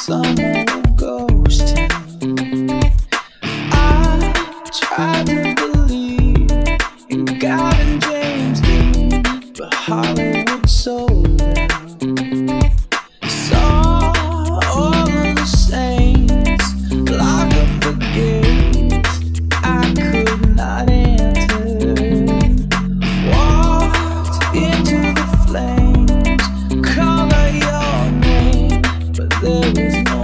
Someone with ghost town. I tried to believe in God and James Dean, but Hollywood sold out. Saw all of the saints lock up the gates I could not enter. Walked into the flames, called out your name, but there was no